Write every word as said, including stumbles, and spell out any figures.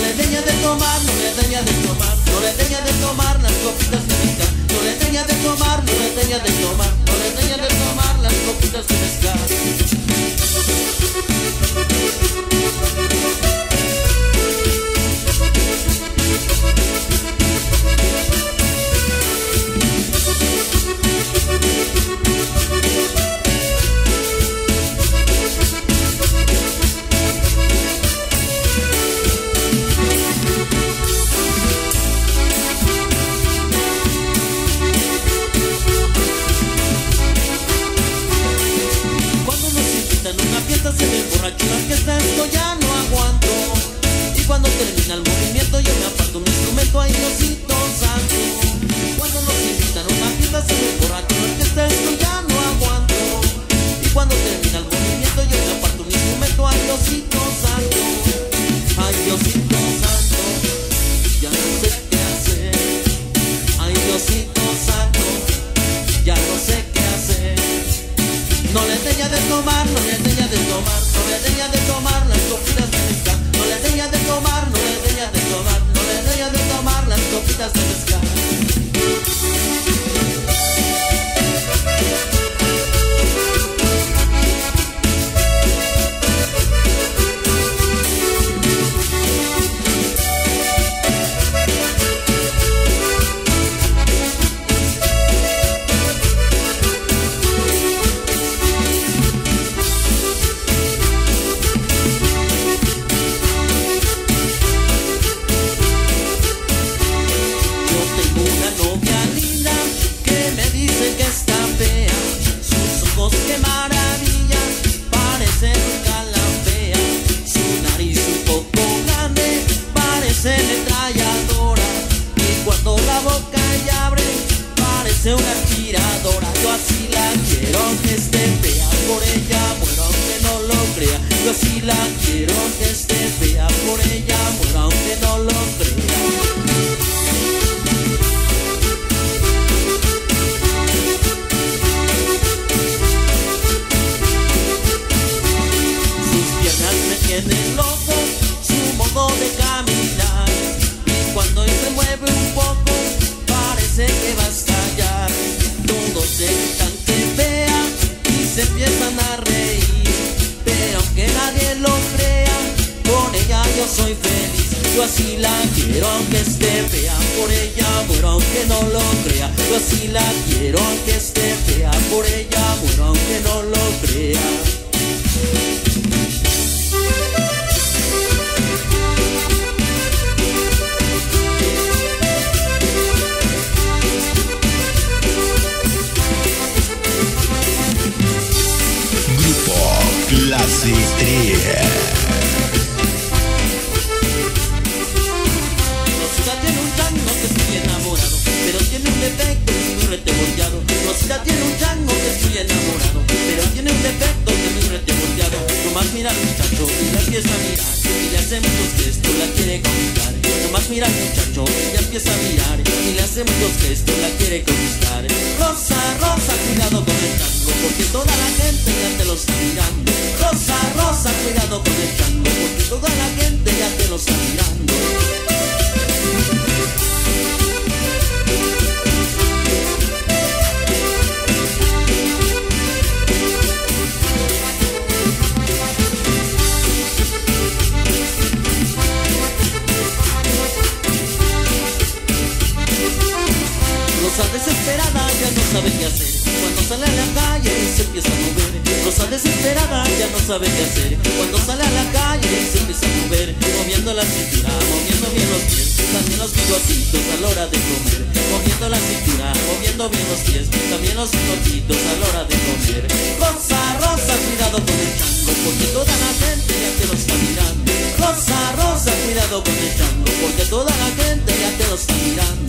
le deña de tomar, no le deña de tomar, no le deña de tomar las copitas de mezcal. No le deña de tomar, no le deña de tomar, no le deña de tomar las copitas de mezcal. Se me emborracho la orquesta, esto ya no aguanto. Y cuando termina el movimiento yo me aparto mi instrumento, ay Diosito santo. Cuando nos invitan a una fiesta se me emborracho la orquesta, esto ya no aguanto. Y cuando termina el movimiento yo me aparto mi instrumento, ay Diosito santo. Ay Diosito santo, ya no sé qué hacer. Ay Diosito santo, ya no sé qué hacer. No le deña de tomar, no le deña de tomar, no le deña de tomar las copitas de mezcal. No le deña de tomar, no le deña de tomar, no le deña de tomar las copitas de mezcal. Una aspiradora, yo así la quiero, aunque esté fea, por ella muero aunque no lo crea. Yo así la quiero, aunque esté fea, por ella muero aunque no lo crea. Sus piernas me tienen loco, su modo de caminar, y cuando se mueve un poco parece que va a estallar. Todos se gritan que fea y se empiezan a reír, pero aunque nadie lo crea, con ella yo soy feliz. Yo así la quiero aunque esté fea, por ella muero aunque no lo crea. Yo así la quiero aunque esté fea, por ella muero aunque no lo crea. Clase tres. Rosita tiene un chango que es muy enamorado, pero tiene un defecto que es muy retebolteado. Rosita tiene un chango que es muy enamorado, pero tiene un defecto que es muy retebolteado. Nomás mira al muchacho y la empieza a mirar, y le hace muchos gestos, la quiere conquistar. Nomás mira al muchacho y la empieza a mirar, y le hace muchos gestos, la quiere conquistar. Rosa, Rosa, cuidado con el chango, porque toda la gente ya te lo está mirando. Rosa, Rosa, cuidado con el chango, porque toda la gente ya te lo está mirando. Rosa desesperada ya no sabe qué hacer, cuando sale a la calle y se empieza a mover. Rosa desesperada ya no sabe qué hacer, cuando sale a la calle y se empieza a mover. Moviendo la cintura, moviendo bien los pies, también los bigotitos a la hora de comer. Moviendo la cintura, moviendo bien los pies, también los bigotitos a la hora de comer. Rosa, Rosa, cuidado con el chango, porque toda la gente ya te lo está mirando. Rosa, Rosa, cuidado con el chango, porque toda la gente ya te lo está mirando.